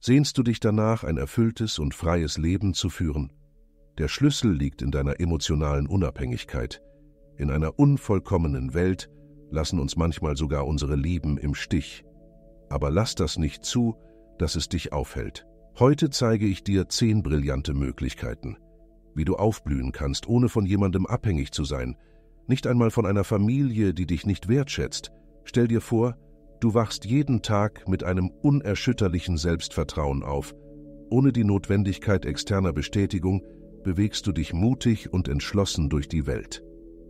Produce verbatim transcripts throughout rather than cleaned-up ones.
Sehnst du dich danach, ein erfülltes und freies Leben zu führen? Der Schlüssel liegt in deiner emotionalen Unabhängigkeit. In einer unvollkommenen Welt lassen uns manchmal sogar unsere Lieben im Stich. Aber lass das nicht zu, dass es dich aufhält. Heute zeige ich dir zehn brillante Möglichkeiten, wie du aufblühen kannst, ohne von jemandem abhängig zu sein, nicht einmal von einer Familie, die dich nicht wertschätzt. Stell dir vor, du wachst jeden Tag mit einem unerschütterlichen Selbstvertrauen auf. Ohne die Notwendigkeit externer Bestätigung bewegst du dich mutig und entschlossen durch die Welt.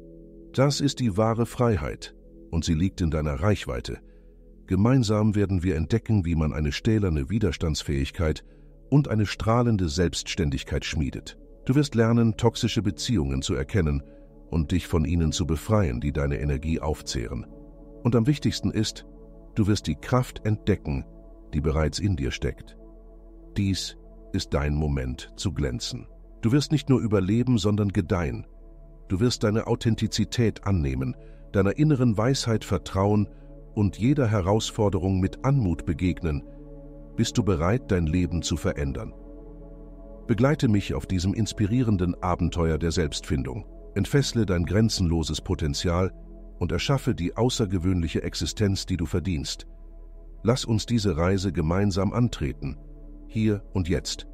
Das ist die wahre Freiheit, und sie liegt in deiner Reichweite. Gemeinsam werden wir entdecken, wie man eine stählerne Widerstandsfähigkeit und eine strahlende Selbstständigkeit schmiedet. Du wirst lernen, toxische Beziehungen zu erkennen und dich von ihnen zu befreien, die deine Energie aufzehren. Und am wichtigsten ist, du wirst die Kraft entdecken, die bereits in dir steckt. Dies ist dein Moment zu glänzen. Du wirst nicht nur überleben, sondern gedeihen. Du wirst deine Authentizität annehmen, deiner inneren Weisheit vertrauen und jeder Herausforderung mit Anmut begegnen. Bist du bereit, dein Leben zu verändern? Begleite mich auf diesem inspirierenden Abenteuer der Selbstfindung. Entfessle dein grenzenloses Potenzial und erschaffe die außergewöhnliche Existenz, die du verdienst. Lass uns diese Reise gemeinsam antreten, hier und jetzt.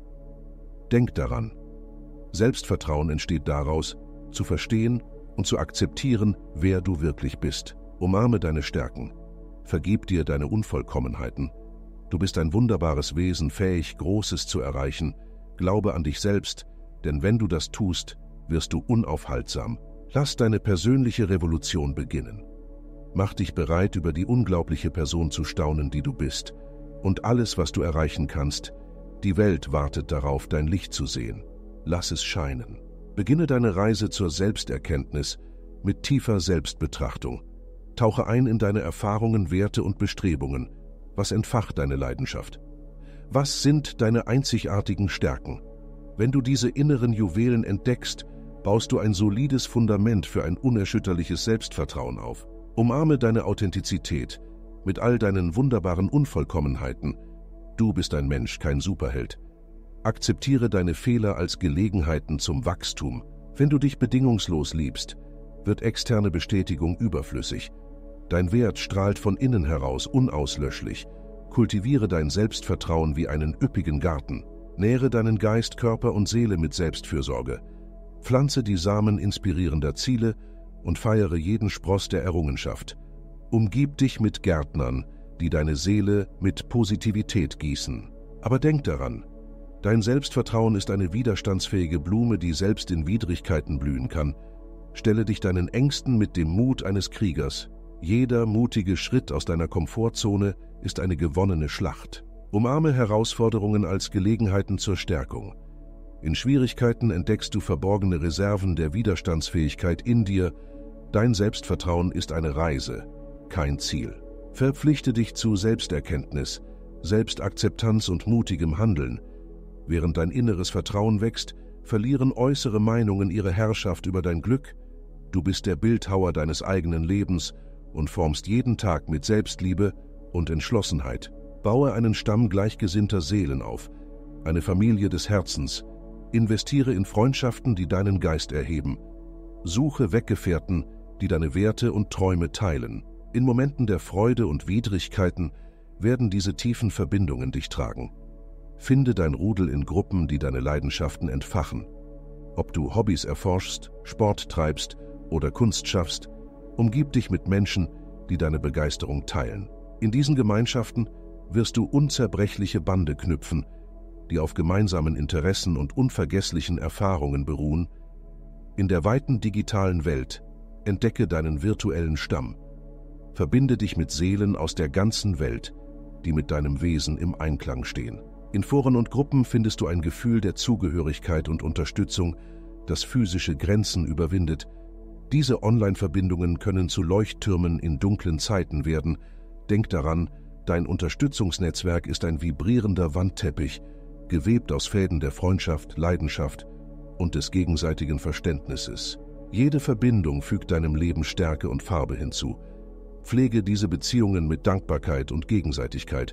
Denk daran, Selbstvertrauen entsteht daraus, zu verstehen und zu akzeptieren, wer du wirklich bist. Umarme deine Stärken. Vergib dir deine Unvollkommenheiten. Du bist ein wunderbares Wesen, fähig, Großes zu erreichen. Glaube an dich selbst, denn wenn du das tust, wirst du unaufhaltsam. Lass deine persönliche Revolution beginnen. Mach dich bereit, über die unglaubliche Person zu staunen, die du bist, und alles, was du erreichen kannst. Die Welt wartet darauf, dein Licht zu sehen. Lass es scheinen. Beginne deine Reise zur Selbsterkenntnis mit tiefer Selbstbetrachtung. Tauche ein in deine Erfahrungen, Werte und Bestrebungen. Was entfacht deine Leidenschaft? Was sind deine einzigartigen Stärken? Wenn du diese inneren Juwelen entdeckst, baust du ein solides Fundament für ein unerschütterliches Selbstvertrauen auf. Umarme deine Authentizität mit all deinen wunderbaren Unvollkommenheiten. Du bist ein Mensch, kein Superheld. Akzeptiere deine Fehler als Gelegenheiten zum Wachstum. Wenn du dich bedingungslos liebst, wird externe Bestätigung überflüssig. Dein Wert strahlt von innen heraus unauslöschlich. Kultiviere dein Selbstvertrauen wie einen üppigen Garten. Nähre deinen Geist, Körper und Seele mit Selbstfürsorge. Pflanze die Samen inspirierender Ziele und feiere jeden Spross der Errungenschaft. Umgib dich mit Gärtnern, die deine Seele mit Positivität gießen. Aber denk daran, dein Selbstvertrauen ist eine widerstandsfähige Blume, die selbst in Widrigkeiten blühen kann. Stelle dich deinen Ängsten mit dem Mut eines Kriegers. Jeder mutige Schritt aus deiner Komfortzone ist eine gewonnene Schlacht. Umarme Herausforderungen als Gelegenheiten zur Stärkung. In Schwierigkeiten entdeckst du verborgene Reserven der Widerstandsfähigkeit in dir. Dein Selbstvertrauen ist eine Reise, kein Ziel. Verpflichte dich zu Selbsterkenntnis, Selbstakzeptanz und mutigem Handeln. Während dein inneres Vertrauen wächst, verlieren äußere Meinungen ihre Herrschaft über dein Glück. Du bist der Bildhauer deines eigenen Lebens und formst jeden Tag mit Selbstliebe und Entschlossenheit. Baue einen Stamm gleichgesinnter Seelen auf, eine Familie des Herzens. Investiere in Freundschaften, die deinen Geist erheben. Suche Weggefährten, die deine Werte und Träume teilen. In Momenten der Freude und Widrigkeiten werden diese tiefen Verbindungen dich tragen. Finde dein Rudel in Gruppen, die deine Leidenschaften entfachen. Ob du Hobbys erforschst, Sport treibst oder Kunst schaffst, umgib dich mit Menschen, die deine Begeisterung teilen. In diesen Gemeinschaften wirst du unzerbrechliche Bande knüpfen, die auf gemeinsamen Interessen und unvergesslichen Erfahrungen beruhen. In der weiten digitalen Welt entdecke deinen virtuellen Stamm. Verbinde dich mit Seelen aus der ganzen Welt, die mit deinem Wesen im Einklang stehen. In Foren und Gruppen findest du ein Gefühl der Zugehörigkeit und Unterstützung, das physische Grenzen überwindet. Diese Online-Verbindungen können zu Leuchttürmen in dunklen Zeiten werden. Denk daran, dein Unterstützungsnetzwerk ist ein vibrierender Wandteppich, gewebt aus Fäden der Freundschaft, Leidenschaft und des gegenseitigen Verständnisses. Jede Verbindung fügt deinem Leben Stärke und Farbe hinzu. Pflege diese Beziehungen mit Dankbarkeit und Gegenseitigkeit.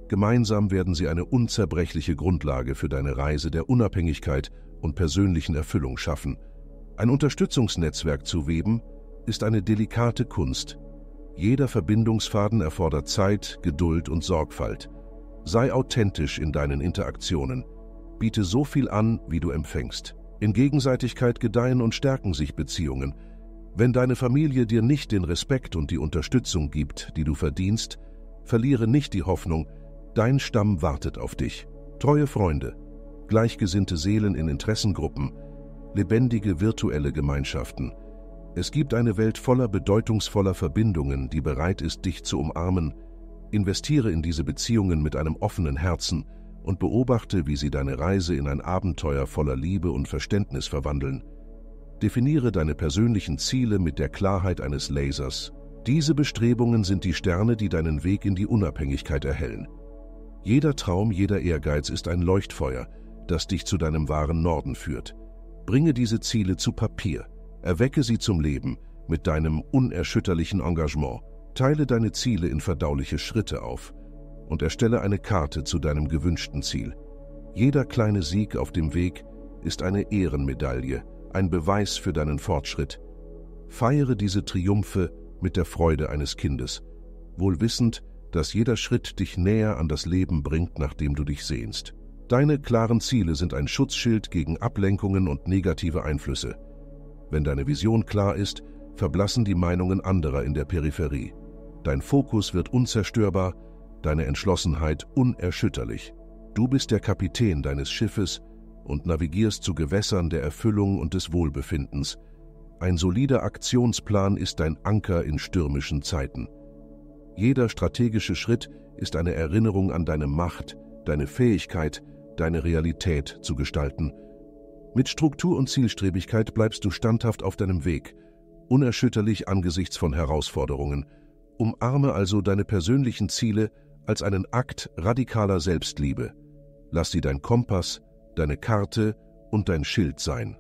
Gemeinsam werden sie eine unzerbrechliche Grundlage für deine Reise der Unabhängigkeit und persönlichen Erfüllung schaffen. Ein Unterstützungsnetzwerk zu weben, ist eine delikate Kunst. Jeder Verbindungsfaden erfordert Zeit, Geduld und Sorgfalt. Sei authentisch in deinen Interaktionen. Biete so viel an, wie du empfängst. In Gegenseitigkeit gedeihen und stärken sich Beziehungen. Wenn deine Familie dir nicht den Respekt und die Unterstützung gibt, die du verdienst, verliere nicht die Hoffnung, dein Stamm wartet auf dich. Treue Freunde, gleichgesinnte Seelen in Interessengruppen, lebendige virtuelle Gemeinschaften. Es gibt eine Welt voller bedeutungsvoller Verbindungen, die bereit ist, dich zu umarmen. Investiere in diese Beziehungen mit einem offenen Herzen und beobachte, wie sie deine Reise in ein Abenteuer voller Liebe und Verständnis verwandeln. Definiere deine persönlichen Ziele mit der Klarheit eines Lasers. Diese Bestrebungen sind die Sterne, die deinen Weg in die Unabhängigkeit erhellen. Jeder Traum, jeder Ehrgeiz ist ein Leuchtfeuer, das dich zu deinem wahren Norden führt. Bringe diese Ziele zu Papier, erwecke sie zum Leben mit deinem unerschütterlichen Engagement. Teile deine Ziele in verdauliche Schritte auf und erstelle eine Karte zu deinem gewünschten Ziel. Jeder kleine Sieg auf dem Weg ist eine Ehrenmedaille, ein Beweis für deinen Fortschritt. Feiere diese Triumphe mit der Freude eines Kindes, wohl wissend, dass jeder Schritt dich näher an das Leben bringt, nach dem du dich sehnst. Deine klaren Ziele sind ein Schutzschild gegen Ablenkungen und negative Einflüsse. Wenn deine Vision klar ist, verblassen die Meinungen anderer in der Peripherie. Dein Fokus wird unzerstörbar, deine Entschlossenheit unerschütterlich. Du bist der Kapitän deines Schiffes und navigierst zu Gewässern der Erfüllung und des Wohlbefindens. Ein solider Aktionsplan ist dein Anker in stürmischen Zeiten. Jeder strategische Schritt ist eine Erinnerung an deine Macht, deine Fähigkeit, deine Realität zu gestalten. Mit Struktur und Zielstrebigkeit bleibst du standhaft auf deinem Weg, unerschütterlich angesichts von Herausforderungen. Umarme also deine persönlichen Ziele als einen Akt radikaler Selbstliebe. Lass sie dein Kompass, deine Karte und dein Schild sein.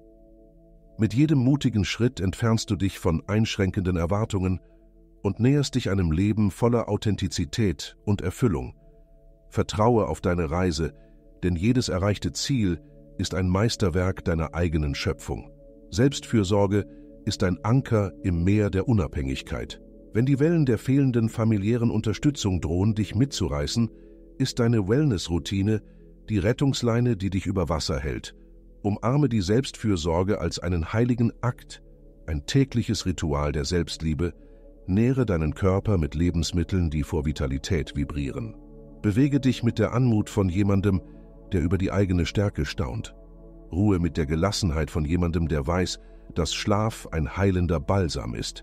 Mit jedem mutigen Schritt entfernst du dich von einschränkenden Erwartungen und näherst dich einem Leben voller Authentizität und Erfüllung. Vertraue auf deine Reise, denn jedes erreichte Ziel ist ein Meisterwerk deiner eigenen Schöpfung. Selbstfürsorge ist ein Anker im Meer der Unabhängigkeit. Wenn die Wellen der fehlenden familiären Unterstützung drohen, dich mitzureißen, ist deine Wellness-Routine die Rettungsleine, die dich über Wasser hält. Umarme die Selbstfürsorge als einen heiligen Akt, ein tägliches Ritual der Selbstliebe. Nähre deinen Körper mit Lebensmitteln, die vor Vitalität vibrieren. Bewege dich mit der Anmut von jemandem, der über die eigene Stärke staunt. Ruhe mit der Gelassenheit von jemandem, der weiß, dass Schlaf ein heilender Balsam ist.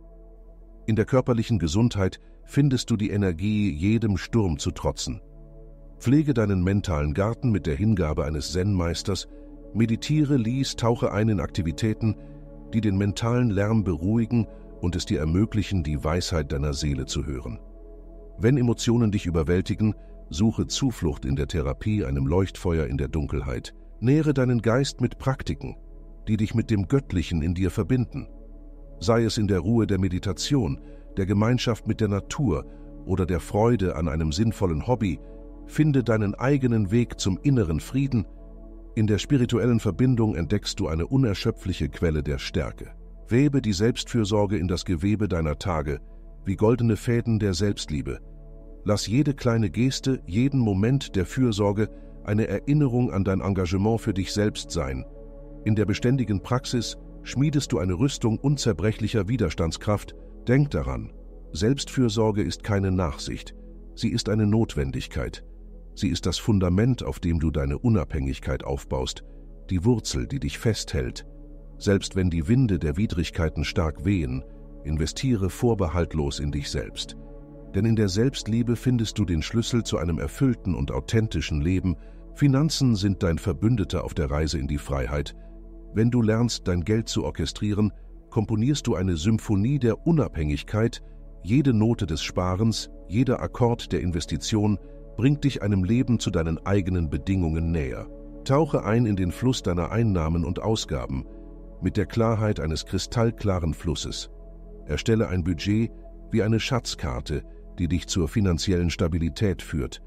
In der körperlichen Gesundheit findest du die Energie, jedem Sturm zu trotzen. Pflege deinen mentalen Garten mit der Hingabe eines Zen-Meisters, meditiere, lies, tauche ein in Aktivitäten, die den mentalen Lärm beruhigen und es dir ermöglichen, die Weisheit deiner Seele zu hören. Wenn Emotionen dich überwältigen, suche Zuflucht in der Therapie, einem Leuchtfeuer in der Dunkelheit. Nähre deinen Geist mit Praktiken, die dich mit dem Göttlichen in dir verbinden. Sei es in der Ruhe der Meditation, der Gemeinschaft mit der Natur oder der Freude an einem sinnvollen Hobby, finde deinen eigenen Weg zum inneren Frieden. In der spirituellen Verbindung entdeckst du eine unerschöpfliche Quelle der Stärke. Webe die Selbstfürsorge in das Gewebe deiner Tage, wie goldene Fäden der Selbstliebe. Lass jede kleine Geste, jeden Moment der Fürsorge eine Erinnerung an dein Engagement für dich selbst sein. In der beständigen Praxis schmiedest du eine Rüstung unzerbrechlicher Widerstandskraft. Denk daran, Selbstfürsorge ist keine Nachsicht, sie ist eine Notwendigkeit. Sie ist das Fundament, auf dem du deine Unabhängigkeit aufbaust, die Wurzel, die dich festhält. Selbst wenn die Winde der Widrigkeiten stark wehen, investiere vorbehaltlos in dich selbst. Denn in der Selbstliebe findest du den Schlüssel zu einem erfüllten und authentischen Leben. Finanzen sind dein Verbündeter auf der Reise in die Freiheit. Wenn du lernst, dein Geld zu orchestrieren, komponierst du eine Symphonie der Unabhängigkeit. Jede Note des Sparens, jeder Akkord der Investition bringt dich einem Leben zu deinen eigenen Bedingungen näher. Tauche ein in den Fluss deiner Einnahmen und Ausgaben mit der Klarheit eines kristallklaren Flusses. Erstelle ein Budget wie eine Schatzkarte, die dich zur finanziellen Stabilität führt.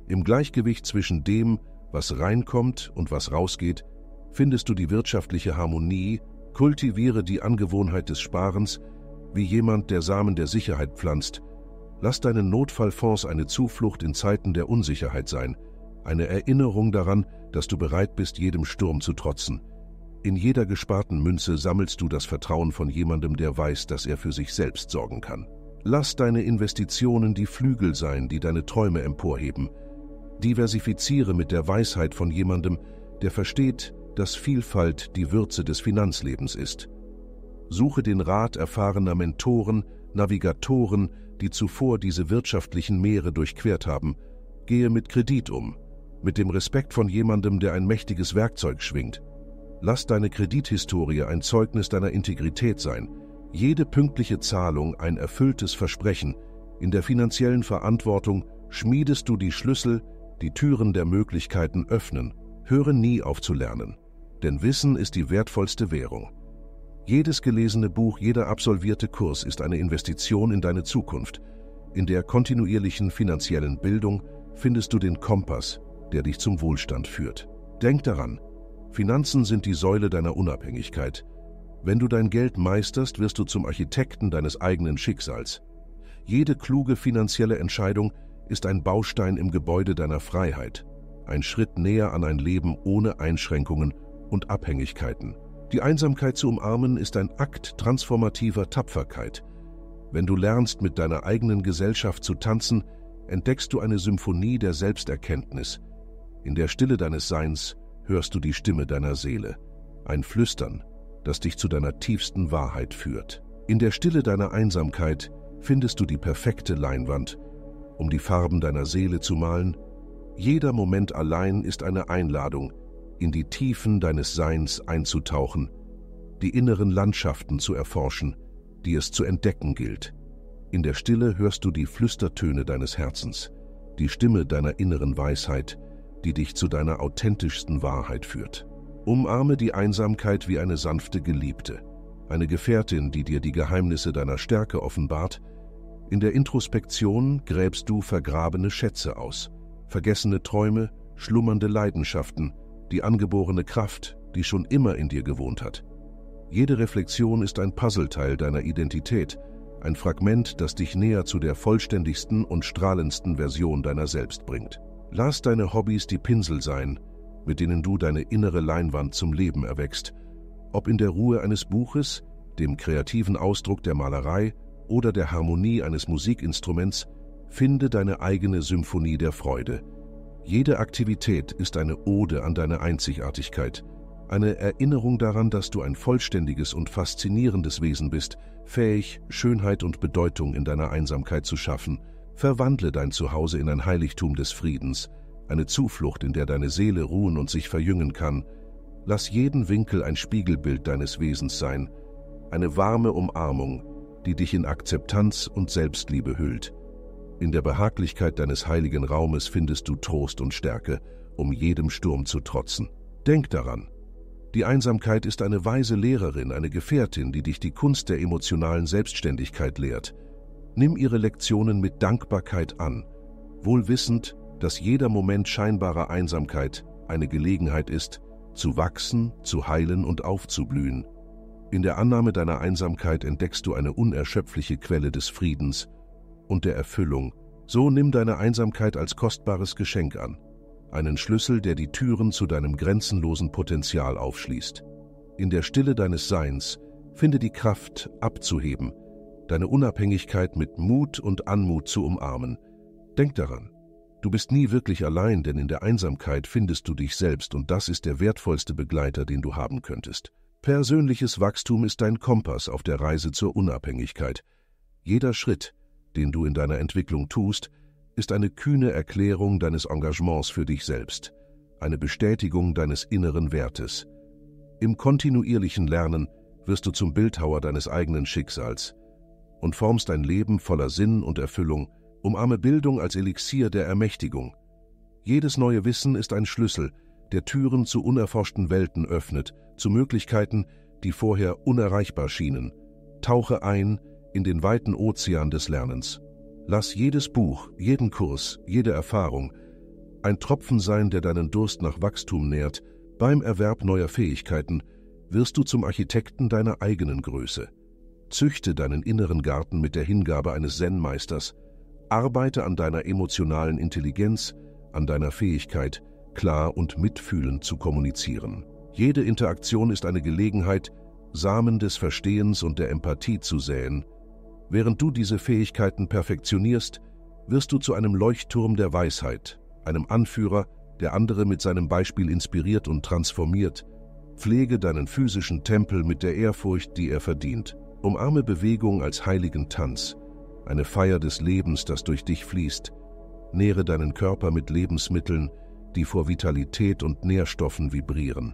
Im Gleichgewicht zwischen dem, was reinkommt und was rausgeht, findest du die wirtschaftliche Harmonie. Kultiviere die Angewohnheit des Sparens, wie jemand, der Samen der Sicherheit pflanzt. Lass deine Notfallfonds eine Zuflucht in Zeiten der Unsicherheit sein, eine Erinnerung daran, dass du bereit bist, jedem Sturm zu trotzen. In jeder gesparten Münze sammelst du das Vertrauen von jemandem, der weiß, dass er für sich selbst sorgen kann. Lass deine Investitionen die Flügel sein, die deine Träume emporheben. Diversifiziere mit der Weisheit von jemandem, der versteht, dass Vielfalt die Würze des Finanzlebens ist. Suche den Rat erfahrener Mentoren, Navigatoren, die zuvor diese wirtschaftlichen Meere durchquert haben. Gehe mit Kredit um, mit dem Respekt von jemandem, der ein mächtiges Werkzeug schwingt. Lass deine Kredithistorie ein Zeugnis deiner Integrität sein. Jede pünktliche Zahlung ein erfülltes Versprechen. In der finanziellen Verantwortung schmiedest du die Schlüssel, die Türen der Möglichkeiten öffnen. Höre nie auf zu lernen, denn Wissen ist die wertvollste Währung. Jedes gelesene Buch, jeder absolvierte Kurs ist eine Investition in deine Zukunft. In der kontinuierlichen finanziellen Bildung findest du den Kompass, der dich zum Wohlstand führt. Denk daran, Finanzen sind die Säule deiner Unabhängigkeit. Wenn du dein Geld meisterst, wirst du zum Architekten deines eigenen Schicksals. Jede kluge finanzielle Entscheidung ist ein Baustein im Gebäude deiner Freiheit, ein Schritt näher an ein Leben ohne Einschränkungen und Abhängigkeiten. Die Einsamkeit zu umarmen ist ein Akt transformativer Tapferkeit. Wenn du lernst, mit deiner eigenen Gesellschaft zu tanzen, entdeckst du eine Symphonie der Selbsterkenntnis. In der Stille deines Seins hörst du die Stimme deiner Seele, ein Flüstern, das dich zu deiner tiefsten Wahrheit führt. In der Stille deiner Einsamkeit findest du die perfekte Leinwand, um die Farben deiner Seele zu malen. Jeder Moment allein ist eine Einladung, in die Tiefen deines Seins einzutauchen, die inneren Landschaften zu erforschen, die es zu entdecken gilt. In der Stille hörst du die Flüstertöne deines Herzens, die Stimme deiner inneren Weisheit, die dich zu deiner authentischsten Wahrheit führt. Umarme die Einsamkeit wie eine sanfte Geliebte, eine Gefährtin, die dir die Geheimnisse deiner Stärke offenbart. In der Introspektion gräbst du vergrabene Schätze aus, vergessene Träume, schlummernde Leidenschaften, die angeborene Kraft, die schon immer in dir gewohnt hat. Jede Reflexion ist ein Puzzleteil deiner Identität, ein Fragment, das dich näher zu der vollständigsten und strahlendsten Version deiner selbst bringt. Lass deine Hobbys die Pinsel sein, mit denen du deine innere Leinwand zum Leben erweckst. Ob in der Ruhe eines Buches, dem kreativen Ausdruck der Malerei oder der Harmonie eines Musikinstruments, finde deine eigene Symphonie der Freude. Jede Aktivität ist eine Ode an deine Einzigartigkeit, eine Erinnerung daran, dass du ein vollständiges und faszinierendes Wesen bist, fähig, Schönheit und Bedeutung in deiner Einsamkeit zu schaffen. Verwandle dein Zuhause in ein Heiligtum des Friedens, eine Zuflucht, in der deine Seele ruhen und sich verjüngen kann. Lass jeden Winkel ein Spiegelbild deines Wesens sein, eine warme Umarmung, die dich in Akzeptanz und Selbstliebe hüllt. In der Behaglichkeit deines heiligen Raumes findest du Trost und Stärke, um jedem Sturm zu trotzen. Denk daran, die Einsamkeit ist eine weise Lehrerin, eine Gefährtin, die dich die Kunst der emotionalen Selbstständigkeit lehrt. Nimm ihre Lektionen mit Dankbarkeit an, wohl wissend, dass jeder Moment scheinbarer Einsamkeit eine Gelegenheit ist, zu wachsen, zu heilen und aufzublühen. In der Annahme deiner Einsamkeit entdeckst du eine unerschöpfliche Quelle des Friedens und der Erfüllung. So nimm deine Einsamkeit als kostbares Geschenk an, einen Schlüssel, der die Türen zu deinem grenzenlosen Potenzial aufschließt. In der Stille deines Seins finde die Kraft, abzuheben, deine Unabhängigkeit mit Mut und Anmut zu umarmen. Denk daran, du bist nie wirklich allein, denn in der Einsamkeit findest du dich selbst und das ist der wertvollste Begleiter, den du haben könntest. Persönliches Wachstum ist dein Kompass auf der Reise zur Unabhängigkeit. Jeder Schritt, den du in deiner Entwicklung tust, ist eine kühne Erklärung deines Engagements für dich selbst, eine Bestätigung deines inneren Wertes. Im kontinuierlichen Lernen wirst du zum Bildhauer deines eigenen Schicksals und formst ein Leben voller Sinn und Erfüllung. Umarme Bildung als Elixier der Ermächtigung. Jedes neue Wissen ist ein Schlüssel, der Türen zu unerforschten Welten öffnet, zu Möglichkeiten, die vorher unerreichbar schienen. Tauche ein in den weiten Ozean des Lernens. Lass jedes Buch, jeden Kurs, jede Erfahrung ein Tropfen sein, der deinen Durst nach Wachstum nährt. Beim Erwerb neuer Fähigkeiten wirst du zum Architekten deiner eigenen Größe. Züchte deinen inneren Garten mit der Hingabe eines Zen-Meisters. Arbeite an deiner emotionalen Intelligenz, an deiner Fähigkeit, klar und mitfühlend zu kommunizieren. Jede Interaktion ist eine Gelegenheit, Samen des Verstehens und der Empathie zu säen. Während du diese Fähigkeiten perfektionierst, wirst du zu einem Leuchtturm der Weisheit, einem Anführer, der andere mit seinem Beispiel inspiriert und transformiert. Pflege deinen physischen Tempel mit der Ehrfurcht, die er verdient. Umarme Bewegung als heiligen Tanz, eine Feier des Lebens, das durch dich fließt. Nähre deinen Körper mit Lebensmitteln, die vor Vitalität und Nährstoffen vibrieren.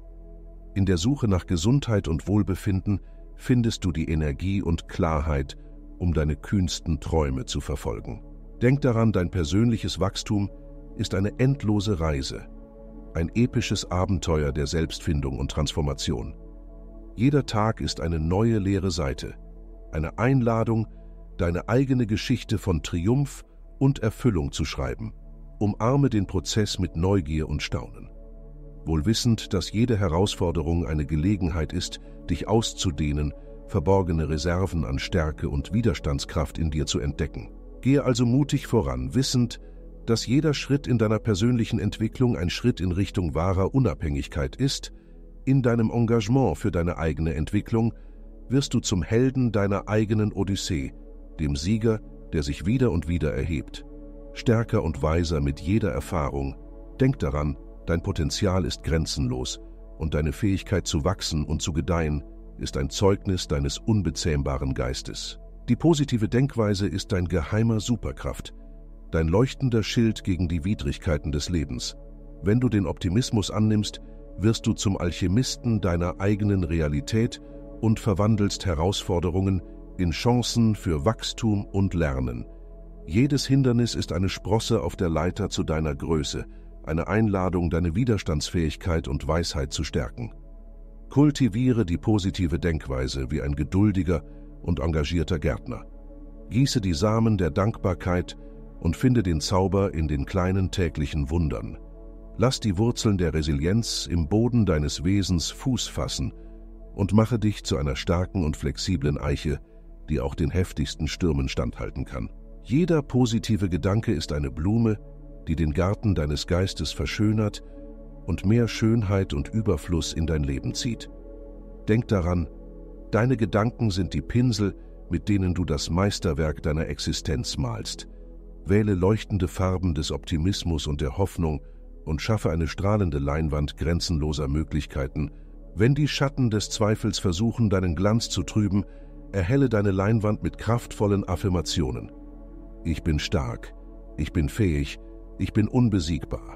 In der Suche nach Gesundheit und Wohlbefinden findest du die Energie und Klarheit, um deine kühnsten Träume zu verfolgen. Denk daran, dein persönliches Wachstum ist eine endlose Reise, ein episches Abenteuer der Selbstfindung und Transformation. Jeder Tag ist eine neue leere Seite, eine Einladung, deine eigene Geschichte von Triumph und Erfüllung zu schreiben. Umarme den Prozess mit Neugier und Staunen. Wohl wissend, dass jede Herausforderung eine Gelegenheit ist, dich auszudehnen, verborgene Reserven an Stärke und Widerstandskraft in dir zu entdecken. Gehe also mutig voran, wissend, dass jeder Schritt in deiner persönlichen Entwicklung ein Schritt in Richtung wahrer Unabhängigkeit ist. In deinem Engagement für deine eigene Entwicklung wirst du zum Helden deiner eigenen Odyssee, dem Sieger, der sich wieder und wieder erhebt. Stärker und weiser mit jeder Erfahrung. Denk daran, dein Potenzial ist grenzenlos und deine Fähigkeit zu wachsen und zu gedeihen ist ein Zeugnis deines unbezähmbaren Geistes. Die positive Denkweise ist dein geheimer Superkraft, dein leuchtender Schild gegen die Widrigkeiten des Lebens. Wenn du den Optimismus annimmst, wirst du zum Alchemisten deiner eigenen Realität und verwandelst Herausforderungen in Chancen für Wachstum und Lernen. Jedes Hindernis ist eine Sprosse auf der Leiter zu deiner Größe, eine Einladung, deine Widerstandsfähigkeit und Weisheit zu stärken. Kultiviere die positive Denkweise wie ein geduldiger und engagierter Gärtner. Gieße die Samen der Dankbarkeit und finde den Zauber in den kleinen täglichen Wundern. Lass die Wurzeln der Resilienz im Boden deines Wesens Fuß fassen und mache dich zu einer starken und flexiblen Eiche, die auch den heftigsten Stürmen standhalten kann. Jeder positive Gedanke ist eine Blume, die den Garten deines Geistes verschönert und mehr Schönheit und Überfluss in dein Leben zieht. Denk daran, deine Gedanken sind die Pinsel, mit denen du das Meisterwerk deiner Existenz malst. Wähle leuchtende Farben des Optimismus und der Hoffnung und schaffe eine strahlende Leinwand grenzenloser Möglichkeiten. Wenn die Schatten des Zweifels versuchen, deinen Glanz zu trüben, erhelle deine Leinwand mit kraftvollen Affirmationen. Ich bin stark, ich bin fähig, ich bin unbesiegbar.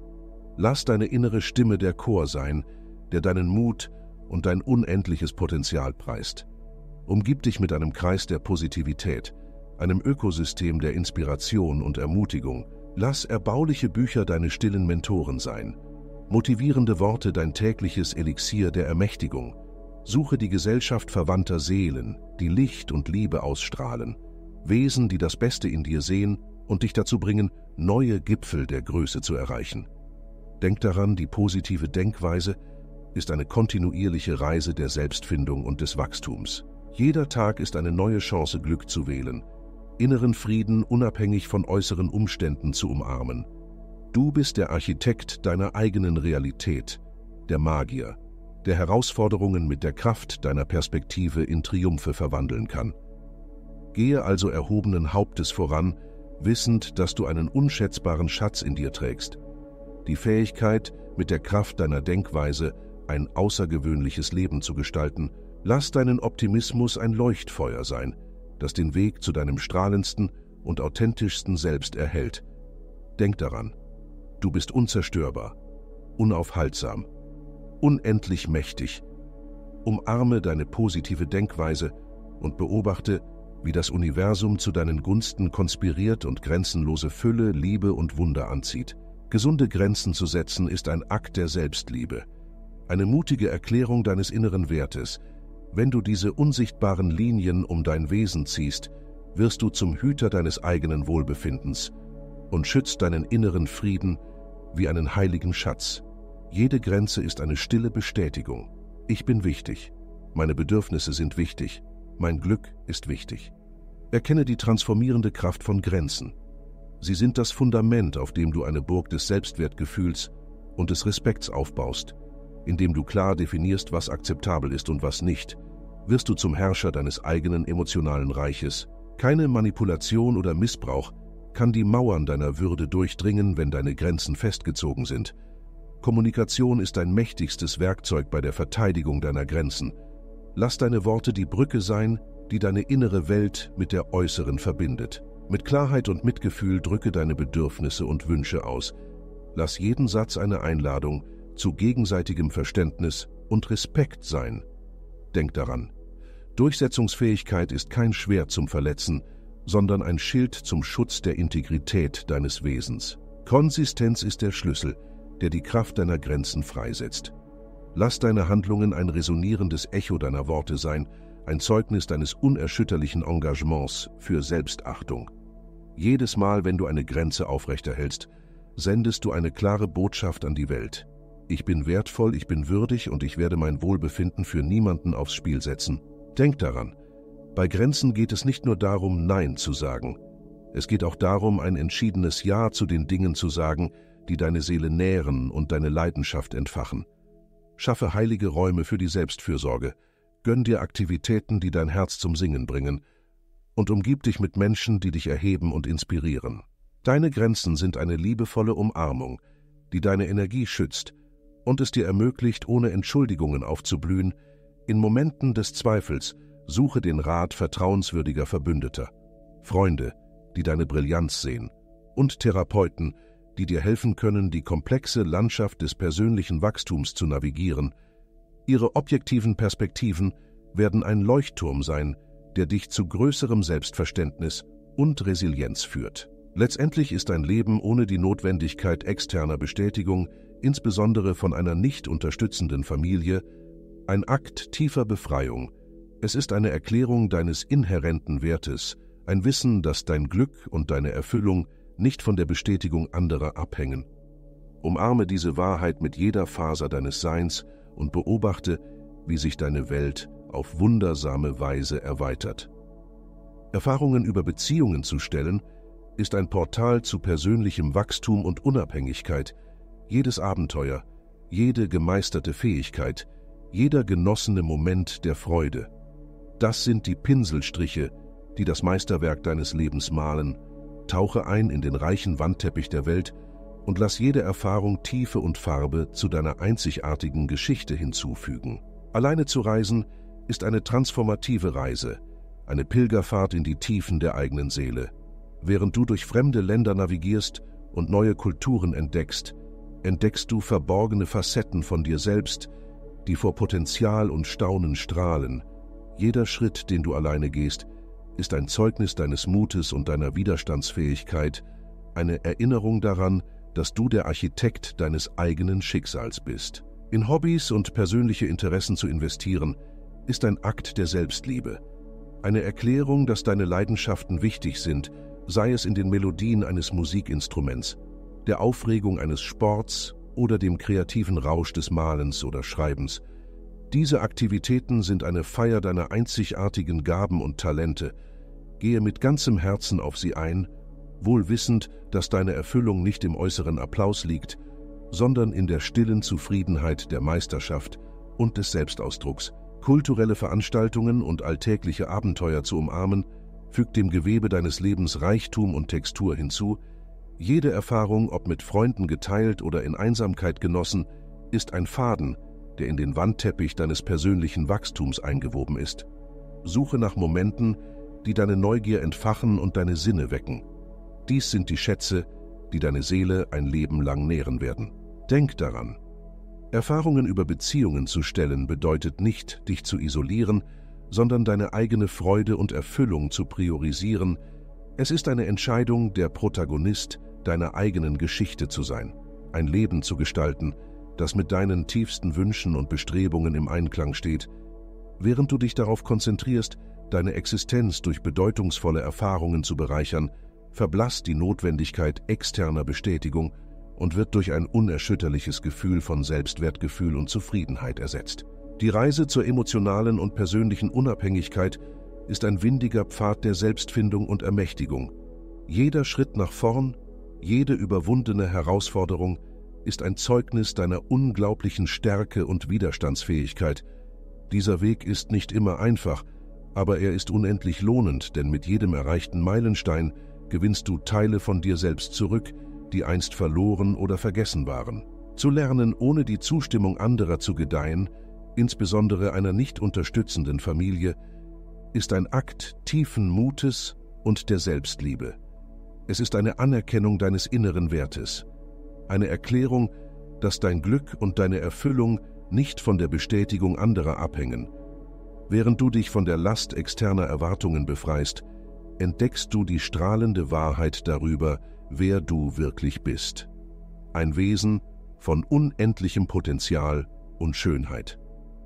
Lass deine innere Stimme der Chor sein, der deinen Mut und dein unendliches Potenzial preist. Umgib dich mit einem Kreis der Positivität, einem Ökosystem der Inspiration und Ermutigung. Lass erbauliche Bücher deine stillen Mentoren sein, motivierende Worte dein tägliches Elixier der Ermächtigung. Suche die Gesellschaft verwandter Seelen, die Licht und Liebe ausstrahlen, Wesen, die das Beste in dir sehen und dich dazu bringen, neue Gipfel der Größe zu erreichen. Denk daran, die positive Denkweise ist eine kontinuierliche Reise der Selbstfindung und des Wachstums. Jeder Tag ist eine neue Chance, Glück zu wählen, inneren Frieden unabhängig von äußeren Umständen zu umarmen. Du bist der Architekt deiner eigenen Realität, der Magier, der Herausforderungen mit der Kraft deiner Perspektive in Triumphe verwandeln kann. Gehe also erhobenen Hauptes voran, wissend, dass du einen unschätzbaren Schatz in dir trägst. Die Fähigkeit, mit der Kraft deiner Denkweise ein außergewöhnliches Leben zu gestalten. Lass deinen Optimismus ein Leuchtfeuer sein, das den Weg zu deinem strahlendsten und authentischsten Selbst erhellt. Denk daran, du bist unzerstörbar, unaufhaltsam, unendlich mächtig. Umarme deine positive Denkweise und beobachte, wie das Universum zu deinen Gunsten konspiriert und grenzenlose Fülle, Liebe und Wunder anzieht. Gesunde Grenzen zu setzen ist ein Akt der Selbstliebe, eine mutige Erklärung deines inneren Wertes. Wenn du diese unsichtbaren Linien um dein Wesen ziehst, wirst du zum Hüter deines eigenen Wohlbefindens und schützt deinen inneren Frieden wie einen heiligen Schatz. Jede Grenze ist eine stille Bestätigung. Ich bin wichtig. Meine Bedürfnisse sind wichtig. Mein Glück ist wichtig. Erkenne die transformierende Kraft von Grenzen. Sie sind das Fundament, auf dem du eine Burg des Selbstwertgefühls und des Respekts aufbaust. Indem du klar definierst, was akzeptabel ist und was nicht, wirst du zum Herrscher deines eigenen emotionalen Reiches. Keine Manipulation oder Missbrauch kann die Mauern deiner Würde durchdringen, wenn deine Grenzen festgezogen sind. Kommunikation ist dein mächtigstes Werkzeug bei der Verteidigung deiner Grenzen. Lass deine Worte die Brücke sein, die deine innere Welt mit der äußeren verbindet. Mit Klarheit und Mitgefühl drücke deine Bedürfnisse und Wünsche aus. Lass jeden Satz eine Einladung zu gegenseitigem Verständnis und Respekt sein. Denk daran, Durchsetzungsfähigkeit ist kein Schwert zum Verletzen, sondern ein Schild zum Schutz der Integrität deines Wesens. Konsistenz ist der Schlüssel, der die Kraft deiner Grenzen freisetzt. Lass deine Handlungen ein resonierendes Echo deiner Worte sein, ein Zeugnis deines unerschütterlichen Engagements für Selbstachtung. Jedes Mal, wenn du eine Grenze aufrechterhältst, sendest du eine klare Botschaft an die Welt. Ich bin wertvoll, ich bin würdig und ich werde mein Wohlbefinden für niemanden aufs Spiel setzen. Denk daran, bei Grenzen geht es nicht nur darum, Nein zu sagen. Es geht auch darum, ein entschiedenes Ja zu den Dingen zu sagen, die deine Seele nähren und deine Leidenschaft entfachen. Schaffe heilige Räume für die Selbstfürsorge, gönn dir Aktivitäten, die dein Herz zum Singen bringen, und umgib dich mit Menschen, die dich erheben und inspirieren. Deine Grenzen sind eine liebevolle Umarmung, die deine Energie schützt und es dir ermöglicht, ohne Entschuldigungen aufzublühen. In Momenten des Zweifels suche den Rat vertrauenswürdiger Verbündeter, Freunde, die deine Brillanz sehen, und Therapeuten, die dir helfen können, die komplexe Landschaft des persönlichen Wachstums zu navigieren. Ihre objektiven Perspektiven werden ein Leuchtturm sein, der dich zu größerem Selbstverständnis und Resilienz führt. Letztendlich ist ein Leben ohne die Notwendigkeit externer Bestätigung, insbesondere von einer nicht unterstützenden Familie, ein Akt tiefer Befreiung. Es ist eine Erklärung deines inhärenten Wertes, ein Wissen, dass dein Glück und deine Erfüllung nicht von der Bestätigung anderer abhängen. Umarme diese Wahrheit mit jeder Faser deines Seins und beobachte, wie sich deine Welt auf wundersame Weise erweitert. Erfahrungen über Beziehungen zu stellen, ist ein Portal zu persönlichem Wachstum und Unabhängigkeit. Jedes Abenteuer, jede gemeisterte Fähigkeit, jeder genossene Moment der Freude. Das sind die Pinselstriche, die das Meisterwerk deines Lebens malen. Tauche ein in den reichen Wandteppich der Welt und lass jede Erfahrung Tiefe und Farbe zu deiner einzigartigen Geschichte hinzufügen. Alleine zu reisen ist eine transformative Reise, eine Pilgerfahrt in die Tiefen der eigenen Seele. Während du durch fremde Länder navigierst und neue Kulturen entdeckst, entdeckst du verborgene Facetten von dir selbst, die vor Potenzial und Staunen strahlen. Jeder Schritt, den du alleine gehst, ist ein Zeugnis deines Mutes und deiner Widerstandsfähigkeit, eine Erinnerung daran, dass du der Architekt deines eigenen Schicksals bist. In Hobbys und persönliche Interessen zu investieren, ist ein Akt der Selbstliebe. Eine Erklärung, dass deine Leidenschaften wichtig sind, sei es in den Melodien eines Musikinstruments, der Aufregung eines Sports oder dem kreativen Rausch des Malens oder Schreibens. Diese Aktivitäten sind eine Feier deiner einzigartigen Gaben und Talente. Gehe mit ganzem Herzen auf sie ein, wohl wissend, dass deine Erfüllung nicht im äußeren Applaus liegt, sondern in der stillen Zufriedenheit der Meisterschaft und des Selbstausdrucks. Kulturelle Veranstaltungen und alltägliche Abenteuer zu umarmen, fügt dem Gewebe deines Lebens Reichtum und Textur hinzu. Jede Erfahrung, ob mit Freunden geteilt oder in Einsamkeit genossen, ist ein Faden, der in den Wandteppich deines persönlichen Wachstums eingewoben ist. Suche nach Momenten, die deine Neugier entfachen und deine Sinne wecken. Dies sind die Schätze, die deine Seele ein Leben lang nähren werden. Denk daran. Erfahrungen über Beziehungen zu stellen bedeutet nicht, dich zu isolieren, sondern deine eigene Freude und Erfüllung zu priorisieren. Es ist eine Entscheidung, der Protagonist deiner eigenen Geschichte zu sein, ein Leben zu gestalten, das mit deinen tiefsten Wünschen und Bestrebungen im Einklang steht. Während du dich darauf konzentrierst, deine Existenz durch bedeutungsvolle Erfahrungen zu bereichern, verblasst die Notwendigkeit externer Bestätigung und wird durch ein unerschütterliches Gefühl von Selbstwertgefühl und Zufriedenheit ersetzt. Die Reise zur emotionalen und persönlichen Unabhängigkeit ist ein windiger Pfad der Selbstfindung und Ermächtigung. Jeder Schritt nach vorn, jede überwundene Herausforderung ist ein Zeugnis deiner unglaublichen Stärke und Widerstandsfähigkeit. Dieser Weg ist nicht immer einfach, aber er ist unendlich lohnend, denn mit jedem erreichten Meilenstein gewinnst du Teile von dir selbst zurück, die einst verloren oder vergessen waren. Zu lernen, ohne die Zustimmung anderer zu gedeihen, insbesondere einer nicht unterstützenden Familie, ist ein Akt tiefen Mutes und der Selbstliebe. Es ist eine Anerkennung deines inneren Wertes, eine Erklärung, dass dein Glück und deine Erfüllung nicht von der Bestätigung anderer abhängen. Während du dich von der Last externer Erwartungen befreist, entdeckst du die strahlende Wahrheit darüber, wer du wirklich bist. Ein Wesen von unendlichem Potenzial und Schönheit.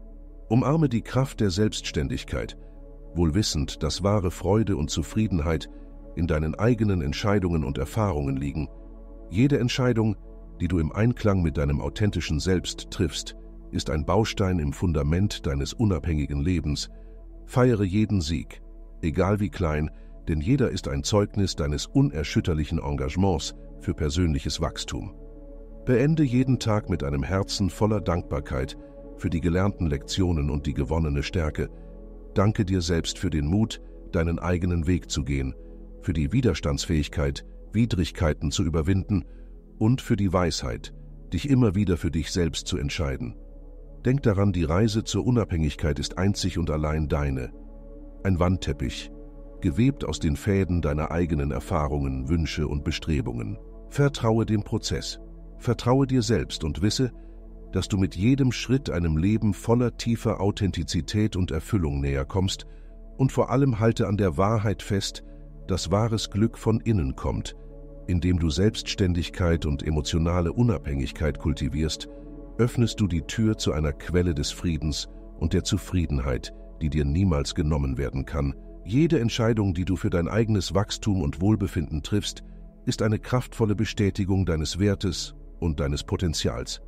Umarme die Kraft der Selbstständigkeit, wohl wissend, dass wahre Freude und Zufriedenheit in deinen eigenen Entscheidungen und Erfahrungen liegen. Jede Entscheidung, die du im Einklang mit deinem authentischen Selbst triffst, ist ein Baustein im Fundament deines unabhängigen Lebens. Feiere jeden Sieg, egal wie klein, denn jeder ist ein Zeugnis deines unerschütterlichen Engagements für persönliches Wachstum. Beende jeden Tag mit einem Herzen voller Dankbarkeit für die gelernten Lektionen und die gewonnene Stärke. Danke dir selbst für den Mut, deinen eigenen Weg zu gehen, für die Widerstandsfähigkeit, Widrigkeiten zu überwinden und für die Weisheit, dich immer wieder für dich selbst zu entscheiden. Denk daran, die Reise zur Unabhängigkeit ist einzig und allein deine. Ein Wandteppich, gewebt aus den Fäden deiner eigenen Erfahrungen, Wünsche und Bestrebungen. Vertraue dem Prozess, vertraue dir selbst und wisse, dass du mit jedem Schritt einem Leben voller tiefer Authentizität und Erfüllung näher kommst, und vor allem halte an der Wahrheit fest, dass wahres Glück von innen kommt, indem du Selbstständigkeit und emotionale Unabhängigkeit kultivierst, öffnest du die Tür zu einer Quelle des Friedens und der Zufriedenheit, die dir niemals genommen werden kann. Jede Entscheidung, die du für dein eigenes Wachstum und Wohlbefinden triffst, ist eine kraftvolle Bestätigung deines Wertes und deines Potenzials.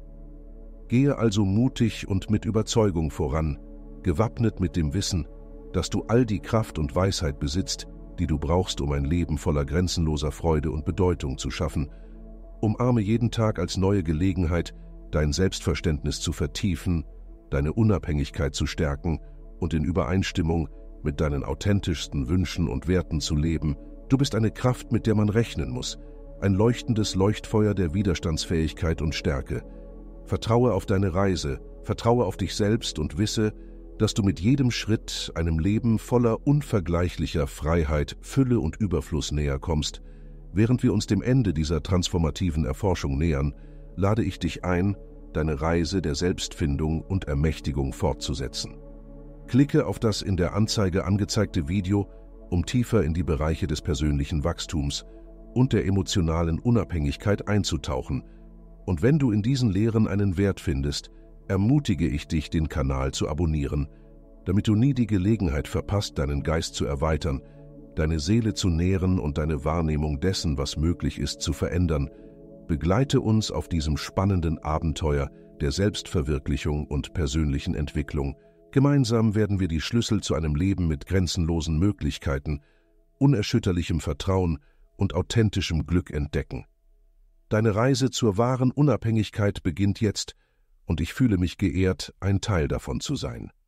Gehe also mutig und mit Überzeugung voran, gewappnet mit dem Wissen, dass du all die Kraft und Weisheit besitzt, die du brauchst, um ein Leben voller grenzenloser Freude und Bedeutung zu schaffen. Umarme jeden Tag als neue Gelegenheit, dein Selbstverständnis zu vertiefen, deine Unabhängigkeit zu stärken und in Übereinstimmung mit deinen authentischsten Wünschen und Werten zu leben. Du bist eine Kraft, mit der man rechnen muss, ein leuchtendes Leuchtfeuer der Widerstandsfähigkeit und Stärke. Vertraue auf deine Reise, vertraue auf dich selbst und wisse, dass du mit jedem Schritt einem Leben voller unvergleichlicher Freiheit, Fülle und Überfluss näher kommst. Während wir uns dem Ende dieser transformativen Erforschung nähern, lade ich dich ein, deine Reise der Selbstfindung und Ermächtigung fortzusetzen. Klicke auf das in der Anzeige angezeigte Video, um tiefer in die Bereiche des persönlichen Wachstums und der emotionalen Unabhängigkeit einzutauchen. Und wenn du in diesen Lehren einen Wert findest, ermutige ich dich, den Kanal zu abonnieren, damit du nie die Gelegenheit verpasst, deinen Geist zu erweitern, deine Seele zu nähren und deine Wahrnehmung dessen, was möglich ist, zu verändern. Begleite uns auf diesem spannenden Abenteuer der Selbstverwirklichung und persönlichen Entwicklung. Gemeinsam werden wir die Schlüssel zu einem Leben mit grenzenlosen Möglichkeiten, unerschütterlichem Vertrauen und authentischem Glück entdecken. Deine Reise zur wahren Unabhängigkeit beginnt jetzt, und ich fühle mich geehrt, ein Teil davon zu sein.